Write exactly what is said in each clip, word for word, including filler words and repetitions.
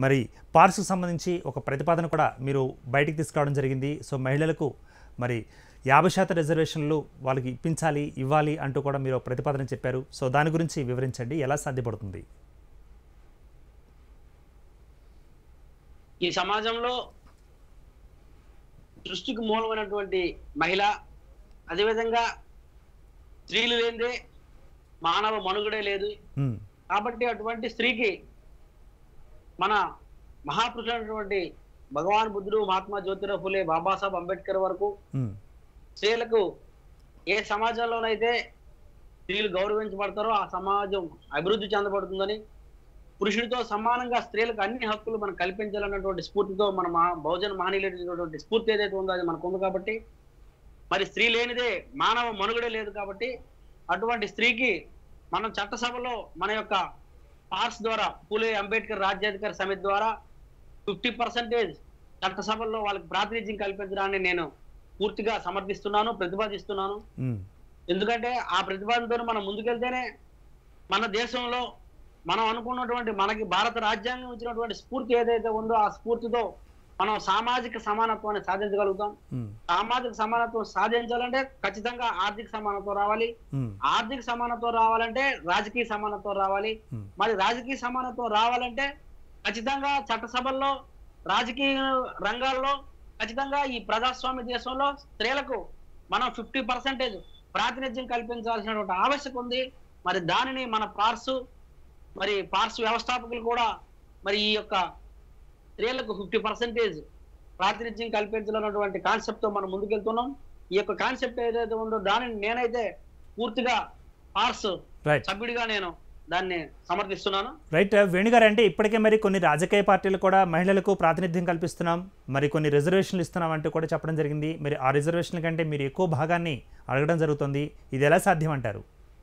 మరి పార్స్కు సంబంధించి ఒక ప్రతిపాదన కూడా మీరు బయటికి తీసుకురావడం జరిగింది. సో మహిళలకు మరి యాభై శాతం రిజర్వేషన్లు వాళ్ళకి ఇప్పించాలి, ఇవ్వాలి అంటూ కూడా మీరు ప్రతిపాదన చెప్పారు. సో దాని గురించి వివరించండి, ఎలా సాధ్యపడుతుంది? ఈ సమాజంలో సృష్టికి మూలమైనటువంటి మహిళ, అదేవిధంగా స్త్రీలు లేనిదే మానవ మనుగడే లేదు. కాబట్టి అటువంటి స్త్రీకి మన మహాపురుషులైనటువంటి భగవాన్ బుద్ధుడు, మహాత్మా జ్యోతిరావు ఫులే, బాబాసాహెబ్ అంబేద్కర్ వరకు స్త్రీలకు ఏ సమాజంలోనైతే స్త్రీలు గౌరవించబడతారో ఆ సమాజం అభివృద్ధి చెందబడుతుందని, పురుషుడితో సమానంగా స్త్రీలకు అన్ని హక్కులు మనం కల్పించాలన్నటువంటి స్ఫూర్తితో మన మహా బహుజన మహనీయులైనటువంటి స్ఫూర్తి ఏదైతే ఉందో అది మనకు ఉంది. కాబట్టి మరి స్త్రీ లేనిదే మానవ మనుగడే లేదు. కాబట్టి అటువంటి స్త్రీకి మనం చట్టసభలో మన యొక్క పార్స్ ద్వారా, పూలే అంబేద్కర్ రాజ్యాధికార సమితి ద్వారా ఫిఫ్టీ పర్సెంటేజ్ చట్టసభల్లో వాళ్ళకి ప్రాతినిధ్యం కల్పించడాన్ని నేను పూర్తిగా సమర్థిస్తున్నాను, ప్రతిపాదిస్తున్నాను. ఎందుకంటే ఆ ప్రతిపాదనతో మనం ముందుకెళ్తేనే మన దేశంలో మనం అనుకున్నటువంటి, మనకి భారత రాజ్యాంగం ఇచ్చినటువంటి స్ఫూర్తి ఏదైతే ఉందో ఆ స్ఫూర్తితో మనం సామాజిక సమానత్వాన్ని సాధించగలుగుతాం. సామాజిక సమానత్వం సాధించాలంటే ఖచ్చితంగా ఆర్థిక సమానత్వం రావాలి. ఆర్థిక సమానత్వం రావాలంటే రాజకీయ సమానత్వం రావాలి. మరి రాజకీయ సమానత్వం రావాలంటే ఖచ్చితంగా చట్టసభల్లో, రాజకీయ రంగాల్లో ఖచ్చితంగా ఈ ప్రజాస్వామ్య దేశంలో స్త్రీలకు మనం ఫిఫ్టీ పర్సెంటేజ్ ప్రాతినిధ్యం కల్పించాల్సినటువంటి ఆవశ్యకత ఉంది. మరి దానిని మన పార్సు మరి పార్స్ వ్యవస్థాపకులు కూడా మరి ఈ యొక్క స్త్రీలకు ఫిఫ్టీ పర్సెంటేజ్ ప్రాతినిధ్యం కల్పించాలన్నటువంటి కాన్సెప్ట్ తో మనం ముందుకెళ్తున్నాం. ఈ యొక్క కాన్సెప్ట్ ఏదైతే ఉందో దానిని నేనైతే పూర్తిగా పార్స్ సభ్యుడిగా నేను దాన్ని సమర్థిస్తున్నాను. రైట్ వేణుగారు, అంటే ఇప్పటికే మరి కొన్ని రాజకీయ పార్టీలు కూడా మహిళలకు ప్రాతినిధ్యం కల్పిస్తున్నాం, మరి కొన్ని రిజర్వేషన్లు ఇస్తున్నాం అంటూ కూడా చెప్పడం జరిగింది. మరి ఆ రిజర్వేషన్ల కంటే మీరు ఎక్కువ భాగాన్ని అడగడం జరుగుతుంది. ఇది ఎలా సాధ్యం అంటారు?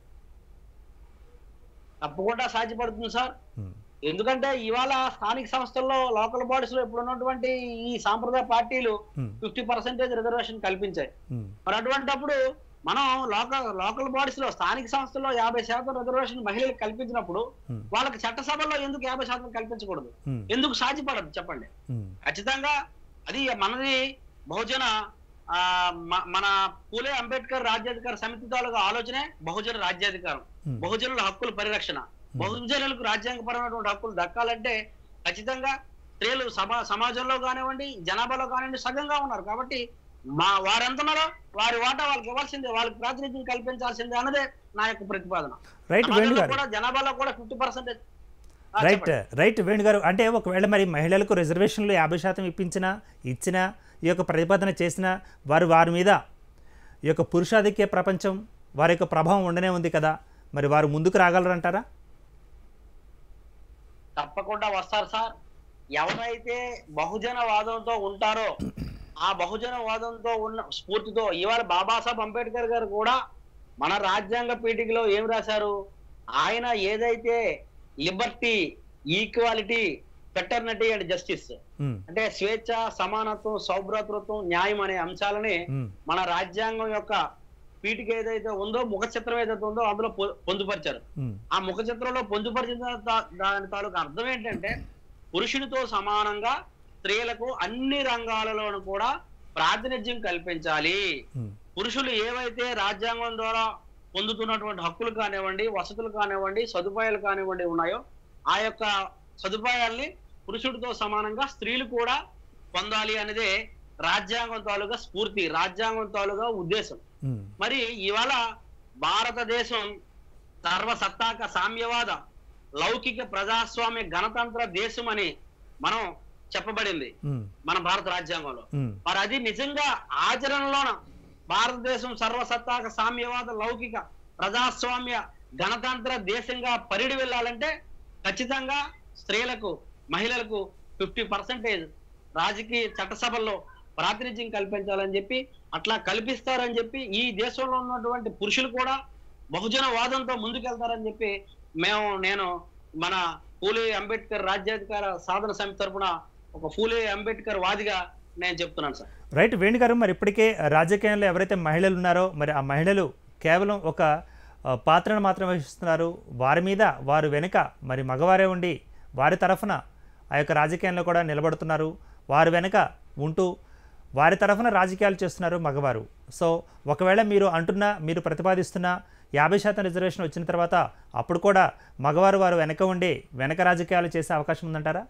తప్పకుండా సాధ్యపడుతుంది సార్. ఎందుకంటే ఇవాళ స్థానిక సంస్థల్లో, లోకల్ బాడీస్ లో ఇప్పుడు ఉన్నటువంటి ఈ సాంప్రదాయ పార్టీలు ఫిఫ్టీ పర్సెంటేజ్ రిజర్వేషన్ కల్పించాయి. మరి అటువంటిప్పుడు మనం లోకల్ లోకల్ బాడీస్ లో, స్థానిక సంస్థల్లో యాభై శాతం రిజర్వేషన్ మహిళలకు కల్పించినప్పుడు వాళ్ళకి చట్టసభలో ఎందుకు యాభై శాతం కల్పించకూడదు? ఎందుకు సాధ్యపడదు చెప్పండి? ఖచ్చితంగా అది మనది బహుజన ఆ మన పూలే అంబేద్కర్ రాజ్యాధికార సమితి తాలూకా ఆలోచనే బహుజన రాజ్యాధికారం, బహుజనుల హక్కుల పరిరక్షణ. బహుజనులకు రాజ్యాంగపరమైనటువంటి హక్కులు దక్కాలంటే ఖచ్చితంగా స్త్రీలు సమా సమాజంలో కానివ్వండి, జనాభాలో కానివ్వండి సగంగా ఉన్నారు. కాబట్టి మా వారెంతన్నారో వారి వాటా వాళ్ళకి ఇవ్వాల్సిందే, వాళ్ళకి ప్రాతినిధ్యం కల్పించాల్సిందే అన్నదే నా యొక్క ప్రతిపాదన. రైట్ వేణుగారు, కూడా జనాభాలో కూడా ఫిఫ్టీ పర్సెంటేజ్ రైట్ రైట్ వేణుగారు, అంటే ఒకవేళ మరి మహిళలకు రిజర్వేషన్లు యాభై శాతం ఇప్పించినా, ఇచ్చినా, ఈ యొక్క ప్రతిపాదన చేసిన వారు వారి మీద ఈ యొక్క పురుషాధిక్య ప్రపంచం వారి యొక్క ప్రభావం ఉండనే ఉంది కదా, మరి వారు ముందుకు రాగలరంటారా? తప్పకుండా వస్తారు సార్. ఎవరైతే బహుజన వాదంతో ఉంటారో ఆ బహుజన వాదంతో ఉన్న స్ఫూర్తితో ఇవాళ బాబాసాహెబ్ అంబేద్కర్ గారు కూడా మన రాజ్యాంగ పీఠికలో ఏం రాశారు? ఆయన ఏదైతే liberty, equality, fraternity and justice అంటే స్వేచ్ఛ, సమానత్వం, సౌభ్రాతృత్వం, న్యాయం అనే అంశాలని మన రాజ్యాంగం యొక్క పీఠిక ఏదైతే ఉందో, ముఖ చిత్రం ఏదైతే ఉందో అందులో పొందుపరిచారు. ఆ ముఖ చిత్రంలో పొందుపరిచిన దాని తాలూకు అర్థం ఏంటంటే పురుషునితో సమానంగా స్త్రీలకు అన్ని రంగాలలోనూ కూడా ప్రాతినిధ్యం కల్పించాలి. పురుషులు ఏవైతే రాజ్యాంగం ద్వారా పొందుతున్నటువంటి హక్కులు కానివ్వండి, వసతులు కానివ్వండి, సదుపాయాలు కానివ్వండి ఉన్నాయో ఆ యొక్క సదుపాయాల్ని పురుషుడితో సమానంగా స్త్రీలు కూడా పొందాలి అనేదే రాజ్యాంగం తాలూగా స్ఫూర్తి, రాజ్యాంగం తాలూగా ఉద్దేశం. మరి ఇవాళ భారతదేశం సర్వసత్తాక సామ్యవాద లౌకిక ప్రజాస్వామ్య గణతంత్ర దేశం అని మనం చెప్పబడింది మన భారత రాజ్యాంగంలో. మరి అది నిజంగా ఆచరణలోన భారతదేశం సర్వసత్తాక సామ్యవాద లౌకిక ప్రజాస్వామ్య గణతంత్ర దేశంగా పరిడి వెళ్ళాలంటే ఖచ్చితంగా స్త్రీలకు, మహిళలకు ఫిఫ్టీ పర్సెంటేజ్ రాజకీయ చట్టసభల్లో ప్రాతినిధ్యం కల్పించాలని చెప్పి, అట్లా కల్పిస్తారని చెప్పి ఈ దేశంలో ఉన్నటువంటి పురుషులు కూడా బహుజన వాదంతో ముందుకెళ్తారని చెప్పి మేము నేను మన పూలే అంబేద్కర్ రాజ్యాధికార సాధన సమితి తరఫున ఒక పూలే అంబేద్కర్ వాదిగా నేను చెప్తున్నాను సార్. రైట్ వేణుగారు, మరి ఇప్పటికే రాజకీయంలో ఎవరైతే మహిళలు ఉన్నారో మరి ఆ మహిళలు కేవలం ఒక పాత్రను మాత్రం వహిస్తున్నారు. వారి మీద వారు వెనుక మరి మగవారే ఉండి వారి తరఫున ఆ యొక్క రాజకీయాల్లో కూడా నిలబడుతున్నారు. వారి వెనుక ఉంటూ వారి తరఫున రాజకీయాలు చేస్తున్నారు మగవారు. సో ఒకవేళ మీరు అంటున్న మీరు ప్రతిపాదిస్తున్న యాభై శాతం రిజర్వేషన్ వచ్చిన తర్వాత అప్పుడు కూడా మగవారు వారు వెనక ఉండి వెనక రాజకీయాలు చేసే అవకాశం ఉందంటారా?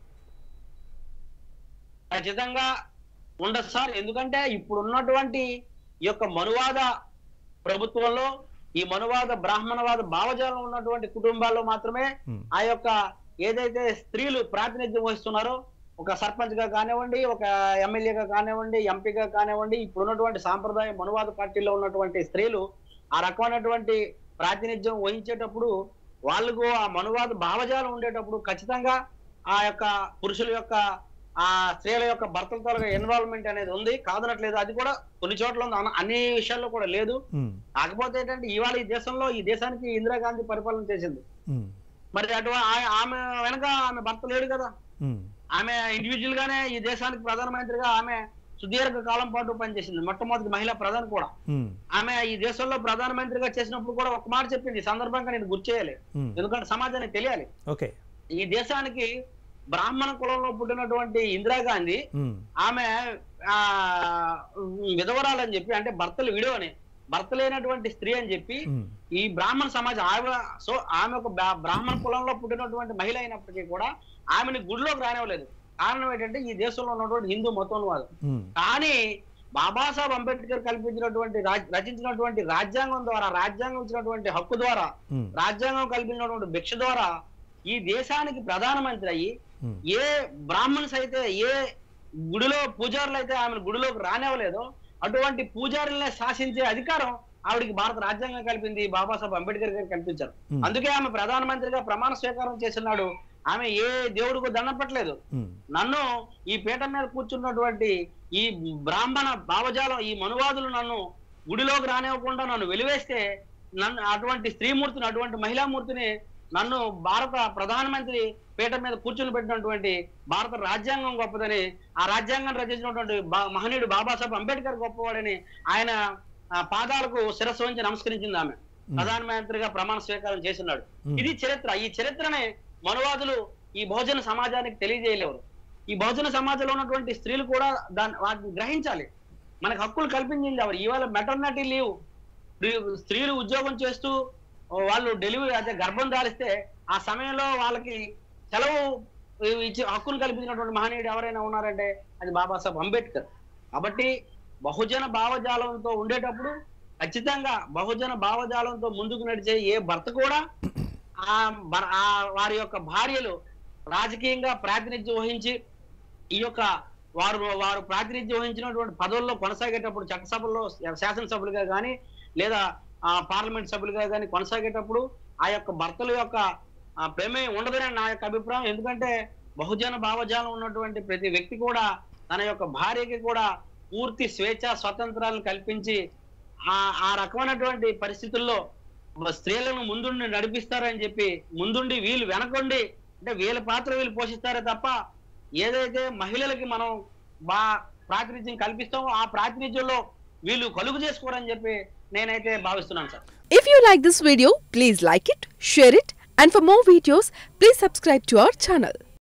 ఖచ్చితంగా ఉండదు సార్. ఎందుకంటే ఇప్పుడు ఉన్నటువంటి ఈ యొక్క మనువాద ప్రభుత్వంలో ఈ మనువాద బ్రాహ్మణవాద భావజాలం ఉన్నటువంటి కుటుంబాల్లో మాత్రమే ఆ యొక్క ఏదైతే స్త్రీలు ప్రాతినిధ్యం వహిస్తున్నారో, ఒక సర్పంచ్ గా కానివ్వండి, ఒక ఎమ్మెల్యేగా కానివ్వండి, ఎంపీగా కానివ్వండి, ఇప్పుడు ఉన్నటువంటి సాంప్రదాయ మనువాద పార్టీలో ఉన్నటువంటి స్త్రీలు ఆ రకమైనటువంటి ప్రాతినిధ్యం వహించేటప్పుడు వాళ్ళకు ఆ మనువాద భావజాలం ఉండేటప్పుడు ఖచ్చితంగా ఆ యొక్క పురుషుల యొక్క ఆ స్త్రీల యొక్క భర్తలతో ఇన్వాల్వ్మెంట్ అనేది ఉంది, కాదనట్లేదు. అది కూడా కొన్ని చోట్ల ఉంది, అన్ని విషయాల్లో కూడా లేదు. కాకపోతే ఏంటంటే ఇవాళ ఈ దేశంలో ఈ దేశానికి ఇందిరాగాంధీ పరిపాలన చేసింది. మరి అటు ఆమె వెనక ఆమె భర్త లేడు కదా, ఆమె ఇండివిజువల్ గానే ఈ దేశానికి ప్రధానమంత్రిగా ఆమె సుదీర్ఘ కాలం పాటు పనిచేసింది. మొట్టమొదటి మహిళా ప్రధాని కూడా ఆమె ఈ దేశంలో ప్రధానమంత్రిగా చేసినప్పుడు కూడా ఒక మాట చెప్పింది, ఈ సందర్భంగా నేను గుర్తు చేయాలి, ఎందుకంటే సమాజానికి తెలియాలి. ఈ దేశానికి బ్రాహ్మణ కులంలో పుట్టినటువంటి ఇందిరాగాంధీ ఆమె ఆ విధవరాలని చెప్పి, అంటే భర్తలు విడవని భర్త లేనటువంటి స్త్రీ అని చెప్పి ఈ బ్రాహ్మణ సమాజం ఆమె సో ఆమె ఒక బ్రాహ్మణ కులంలో పుట్టినటువంటి మహిళ అయినప్పటికీ కూడా ఆమెని గుడిలోకి రానివ్వలేదు. కారణం ఏంటంటే ఈ దేశంలో ఉన్నటువంటి హిందూ మతోన్వాదం. కానీ బాబాసాహెబ్ అంబేద్కర్ కల్పించినటువంటి రచించినటువంటి రాజ్యాంగం ద్వారా, రాజ్యాంగం ఇచ్చినటువంటి హక్కు ద్వారా, రాజ్యాంగం కల్పించినటువంటి భిక్ష ద్వారా ఈ దేశానికి ప్రధానమంత్రి అయ్యి ఏ బ్రాహ్మణ్స్ అయితే ఏ గుడిలో పూజారులు అయితే ఆమెను గుడిలోకి రానివ్వలేదో అటువంటి పూజారులనే శాసించే అధికారం ఆవిడికి భారత రాజ్యాంగం కల్పింది, బాబాసాహెబ్ అంబేద్కర్ గారు కల్పించారు. అందుకే ఆమె ప్రధానమంత్రిగా ప్రమాణ స్వీకారం చేసినాడు. ఆమె ఏ దేవుడికి దండం పెట్టలేదు. నన్ను ఈ పీఠం మీద కూర్చున్నటువంటి ఈ బ్రాహ్మణ భావజాలం ఈ మనువాదులు నన్ను గుడిలోకి రానివ్వకుండా నన్ను వెలివేస్తే నన్ను అటువంటి స్త్రీమూర్తిని అటువంటి మహిళామూర్తిని నన్ను భారత ప్రధానమంత్రి పీఠం మీద కూర్చుని పెట్టినటువంటి భారత రాజ్యాంగం గొప్పదని, ఆ రాజ్యాంగం రచించినటువంటి మహనీయుడు బాబాసాహెబ్ అంబేద్కర్ గొప్పవాడని ఆయన పాదాలకు శిరస్సు వంచి నమస్కరించింది ఆమె. ప్రధానమంత్రిగా ప్రమాణ స్వీకారం చేస్తున్నాడు. ఇది చరిత్ర. ఈ చరిత్రనే మనువాదులు ఈ బహుజన సమాజానికి తెలియజేయలేరు. ఈ బహుజన సమాజంలో ఉన్నటువంటి స్త్రీలు కూడా దాన్ని వాటిని గ్రహించాలి. మనకు హక్కులు కల్పించింది ఎవరు? ఇవాళ మెటర్నిటీ లీవ్ స్త్రీలు ఉద్యోగం చేస్తూ వాళ్ళు డెలివరీ అయితే గర్భం దాలిస్తే ఆ సమయంలో వాళ్ళకి సెలవు ఇచ్చి హక్కును కల్పించినటువంటి మహనీయుడు ఎవరైనా ఉన్నారంటే అది బాబాసాహెబ్ అంబేద్కర్. కాబట్టి బహుజన భావజాలంతో ఉండేటప్పుడు ఖచ్చితంగా బహుజన భావజాలంతో ముందుకు నడిచే ఏ భర్త కూడా ఆ వారి యొక్క భార్యలు రాజకీయంగా ప్రాతినిధ్యం వహించి ఈ యొక్క వారు వారు ప్రాతినిధ్యం వహించినటువంటి పదవుల్లో కొనసాగేటప్పుడు చట్టసభల్లో శాసనసభ్యులుగా కానీ లేదా ఆ పార్లమెంట్ సభ్యులుగా కానీ కొనసాగేటప్పుడు ఆ యొక్క భర్తల యొక్క ప్రమేయం ఉండదని నా యొక్క అభిప్రాయం. ఎందుకంటే బహుజన భావజాలం ఉన్నటువంటి ప్రతి వ్యక్తి కూడా తన యొక్క భార్యకి కూడా పూర్తి స్వేచ్ఛ స్వతంత్రాలను కల్పించి ఆ ఆ రకమైనటువంటి పరిస్థితుల్లో స్త్రీలను ముందుండి నడిపిస్తారని చెప్పి ముందుండి వీళ్ళు వెనకండి అంటే వీళ్ళ పాత్ర వీళ్ళు పోషిస్తారే తప్ప ఏదైతే మహిళలకి మనం బా ప్రాతినిధ్యం కల్పిస్తామో ఆ ప్రాతినిధ్యంలో వీళ్ళు కలుగు చేసుకోరని చెప్పి నేనైతే భావిస్తున్నాను sir. If you like this video, please like it, share it, and for more videos, please subscribe to our channel.